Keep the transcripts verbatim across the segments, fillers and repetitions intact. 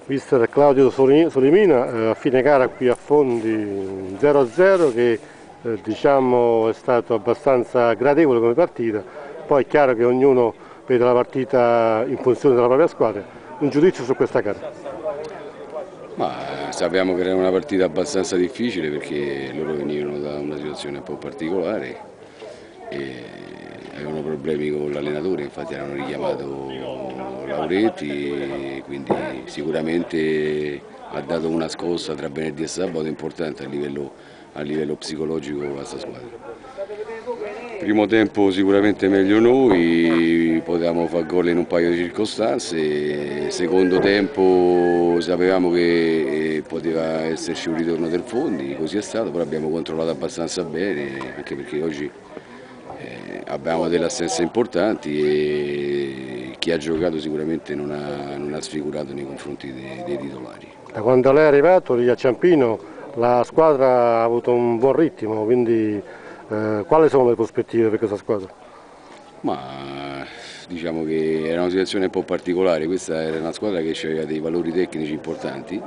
mister Claudio Solimina, eh, a fine gara qui a Fondi zero a zero che eh, diciamo è stato abbastanza gradevole come partita, poi è chiaro che ognuno vede la partita in funzione della propria squadra. Un giudizio su questa gara? Ma sappiamo che era una partita abbastanza difficile perché loro venivano da una situazione un po' particolare e avevano problemi con l'allenatore, infatti hanno richiamato Lauretti, quindi sicuramente ha dato una scossa tra venerdì e sabato importante a livello, a livello psicologico a questa squadra. Primo tempo sicuramente meglio noi, potevamo fare gol in un paio di circostanze, secondo tempo sapevamo che poteva esserci un ritorno del Fondi, così è stato, però abbiamo controllato abbastanza bene, anche perché oggi eh, abbiamo delle assenze importanti e chi ha giocato sicuramente non ha, non ha sfigurato nei confronti dei, dei titolari. Da quando lei è arrivato lì a Ciampino la squadra ha avuto un buon ritmo, quindi Eh, quali sono le prospettive per questa squadra? Ma diciamo che era una situazione un po' particolare, questa era una squadra che aveva dei valori tecnici importanti,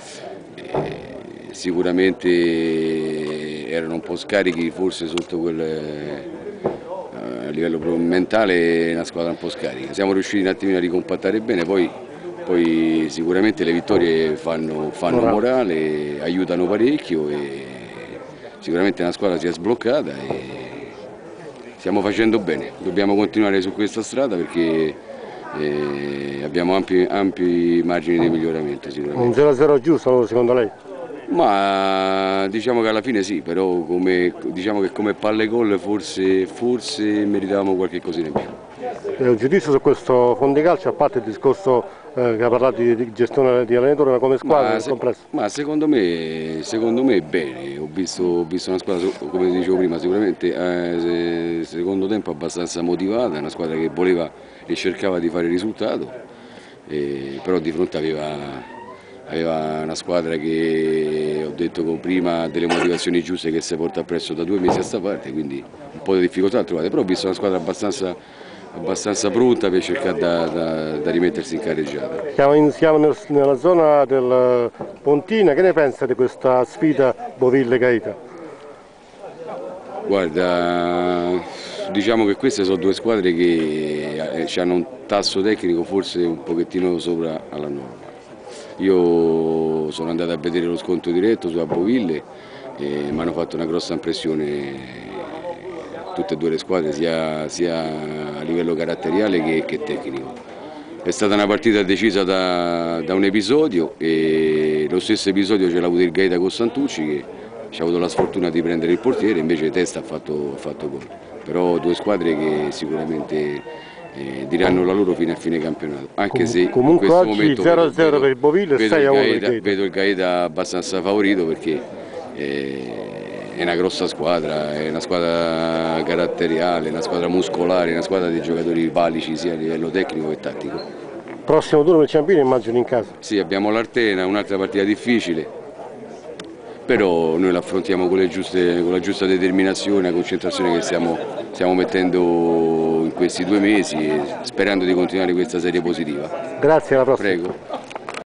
e sicuramente erano un po' scarichi forse sotto quel, eh, a livello mentale, una squadra un po' scarica. Siamo riusciti un attimino a ricompattare bene, poi, poi sicuramente le vittorie fanno, fanno morale, aiutano parecchio e sicuramente una squadra si è sbloccata e stiamo facendo bene, dobbiamo continuare su questa strada perché eh, abbiamo ampi, ampi margini di miglioramento sicuramente. Un zero a zero giusto secondo lei? Ma diciamo che alla fine sì, però come, diciamo che come palle gol forse, forse meritavamo qualche cosina in più. Eh, un giudizio su questo Fondicalcio, a parte il discorso eh, che ha parlato di, di gestione di allenatore, ma come squadra nel complesso? Ma secondo me, secondo me è bene, ho visto, ho visto una squadra, come dicevo prima, sicuramente eh, secondo tempo abbastanza motivata, una squadra che voleva e cercava di fare il risultato, eh, però di fronte aveva... Aveva una squadra che, ho detto prima, ha delle motivazioni giuste che si porta appresso da due mesi a sta parte, quindi un po' di difficoltà trovate, però ho visto una squadra abbastanza, abbastanza pronta per cercare da, da, da rimettersi in carreggiata. Siamo, in, siamo nel, nella zona del Pontina, che ne pensa di questa sfida Boville-Gaeta? Guarda, diciamo che queste sono due squadre che hanno un tasso tecnico forse un pochettino sopra alla norma. Io sono andato a vedere lo scontro diretto su Aboville e mi hanno fatto una grossa impressione tutte e due le squadre, sia, sia a livello caratteriale che, che tecnico. È stata una partita decisa da, da un episodio e lo stesso episodio ce l'ha avuto il Gaeta con Santucci che ci ha avuto la sfortuna di prendere il portiere, invece Testa ha fatto, ha fatto gol. Però due squadre che sicuramente Eh, diranno la loro fine a fine campionato, anche Com se comunque in questo oggi momento zero a zero per il Boville e sei a uno per il Gaeta. Vedo il Gaeta abbastanza favorito perché eh, è una grossa squadra, è una squadra caratteriale, una squadra muscolare, una squadra di giocatori valici sia a livello tecnico che tattico. Prossimo turno per Ciampino immagino in casa. Sì, abbiamo l'Artena, un'altra partita difficile, però noi l'affrontiamo con, con la giusta determinazione e concentrazione che stiamo, stiamo mettendo in questi due mesi, sperando di continuare questa serie positiva. Grazie, alla prossima. Prego.